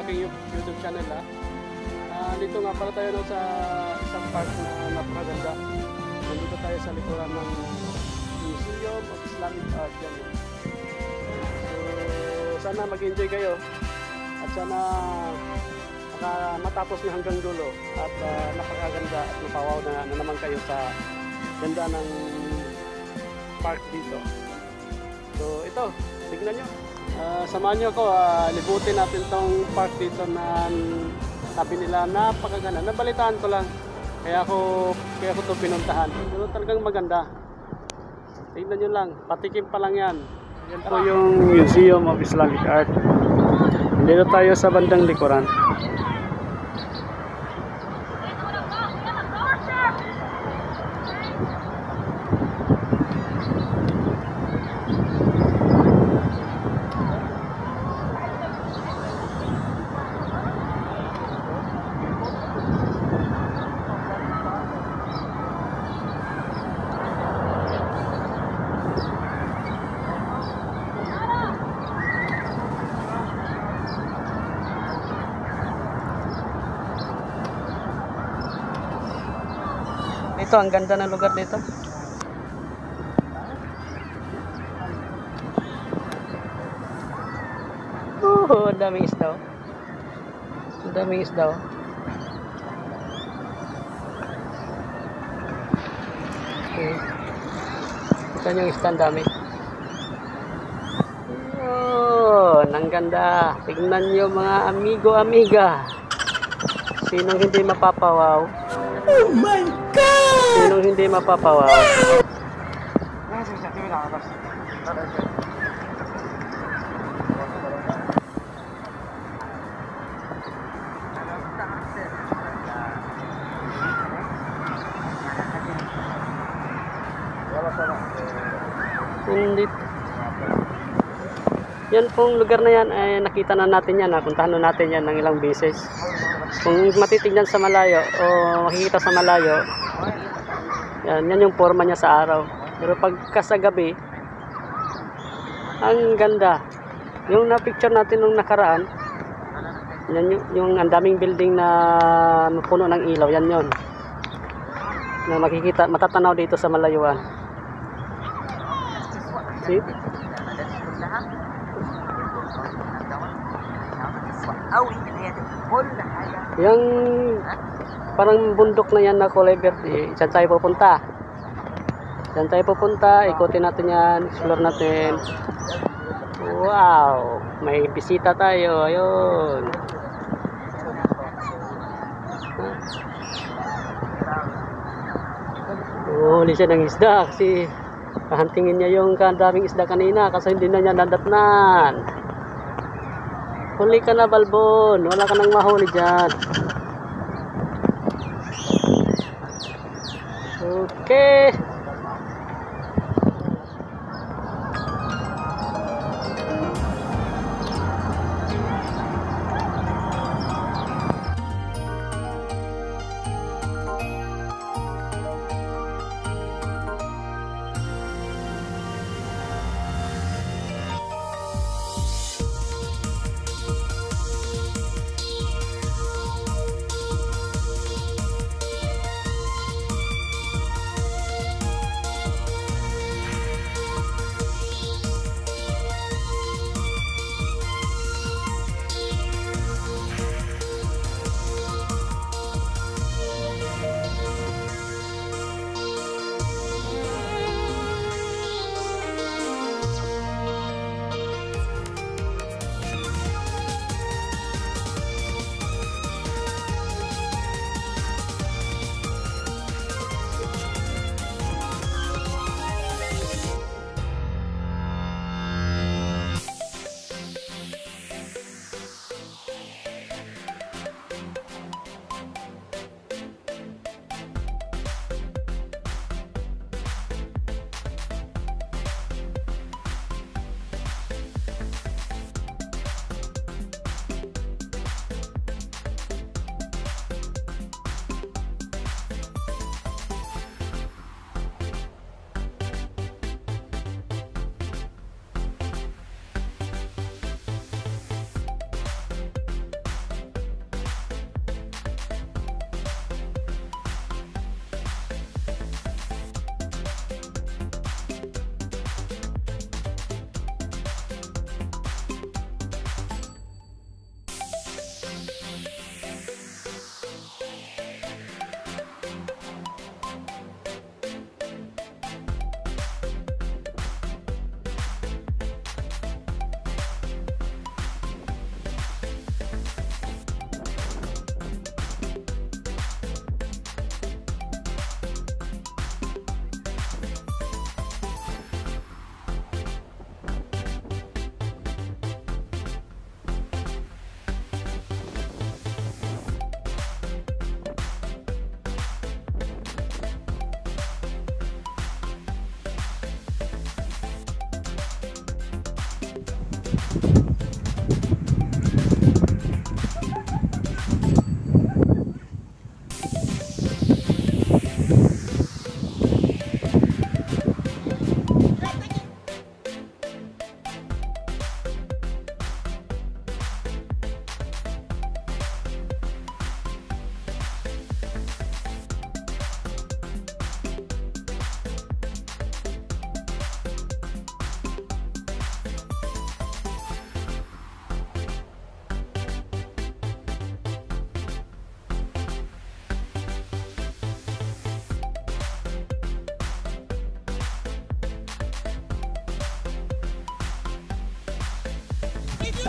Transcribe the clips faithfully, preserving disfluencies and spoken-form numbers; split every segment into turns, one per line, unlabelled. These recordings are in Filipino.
aking YouTube channel ha. Uh, dito nga pala tayo no, sa isang park na napakaganda. Nandito tayo sa likuran ng Museum of Islamic Art yan. So sana mag-enjoy kayo at sana maka, matapos nyo hanggang dulo at uh, napakaganda at napawaw na, na naman kayo sa ganda ng park dito. So ito, tignan nyo. Uh, samahan nyo ako, uh, libutin natin tong park dito na sabi nila napakaganda. Nabalitaan ko lang, kaya ako kaya ako to pinuntahan. Pero talagang maganda. Tingnan nyo lang, patikim pa lang yan. Yan po yung Museum of Islamic Art. Dito tayo sa bandang likuran. Ito, ang ganda ng lugar dito. Oh, ang daming isda. Ang daming isda. Okay. Ito yung isda, ang dami. Oh, ang ganda. Tingnan nyo mga amigo-amiga. Sinong hindi mapapawaw? Oh my God! Sinong hindi mapapawaw? Hindi. Yan pong lugar na yan, eh, nakita na natin yan. Napuntahan na natin yan ng ilang beses. Kung matitignan sa malayo o makikita sa malayo, yan, yan yung forma niya sa araw. Pero pagka sa gabi, ang ganda. Yung na-picture natin nung nakaraan, yan yung, yung ang daming building na puno ng ilaw, yan yun. Na makikita, matatanaw dito sa malayuan. See? Yung parang bundok na yan na kulay verde, saan tayo pupunta? Saan tayo pupunta? Ikutin natin yan, explore natin. Wow! May bisita tayo, ayun. Huli siya ng isda kasi kahantingin niya yung kadaming isda kanina kasi hindi na niya nadatnan. Huli ka na, Balbon. Wala ka nang mahuli dyan. Okay.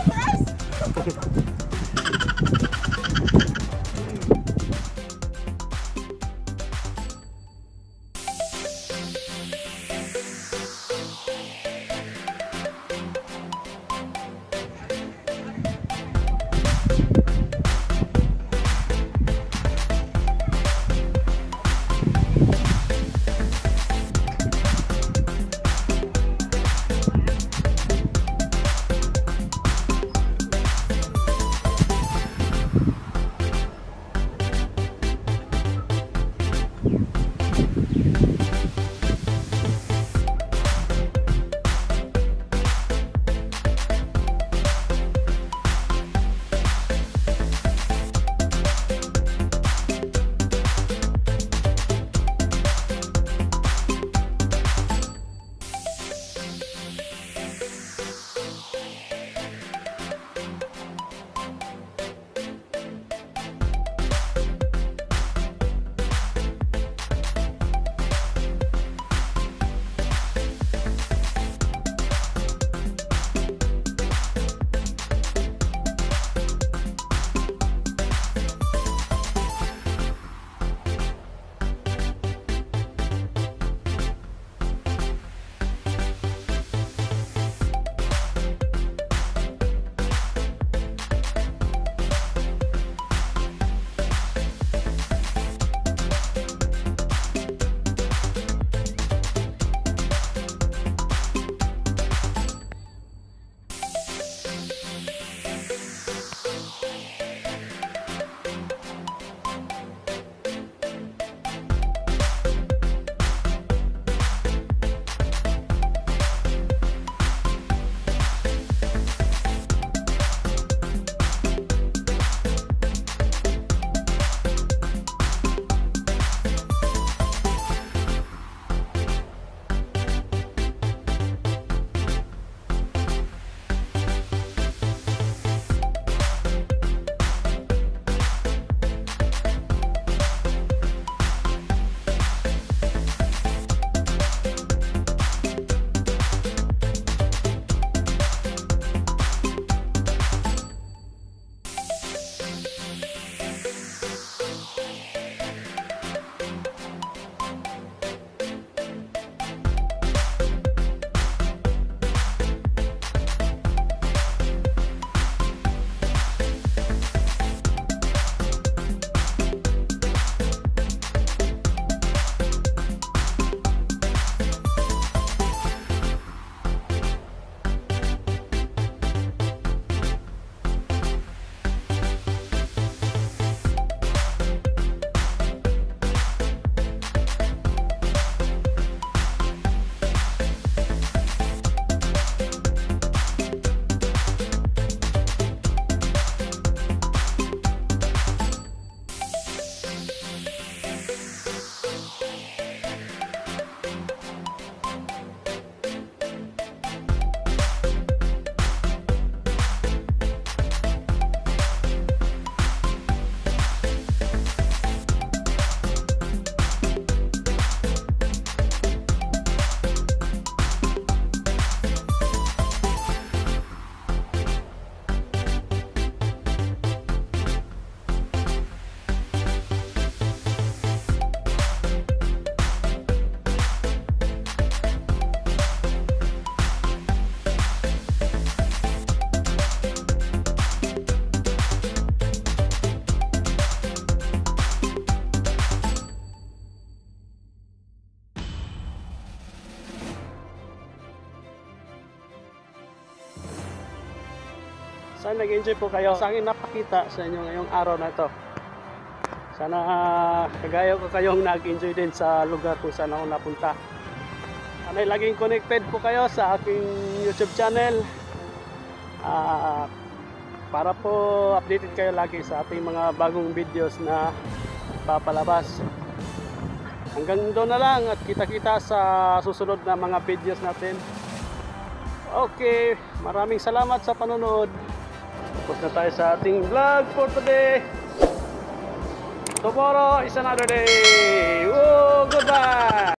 Sana nag-enjoy po kayo sa aking napakita sa inyo ngayong araw na ito. Sana uh, kagaya ko kayong nag-enjoy din sa lugar kung saan ako napunta. Sana laging connected po kayo sa aking YouTube channel uh, para po updated kayo lagi sa ating mga bagong videos na papalabas. Hanggang doon na lang at kita-kita sa susunod na mga videos natin. Okay, maraming salamat sa panonood. Tapos na tayo sa ating vlog for today. Tomorrow is another day. Whoa, goodbye!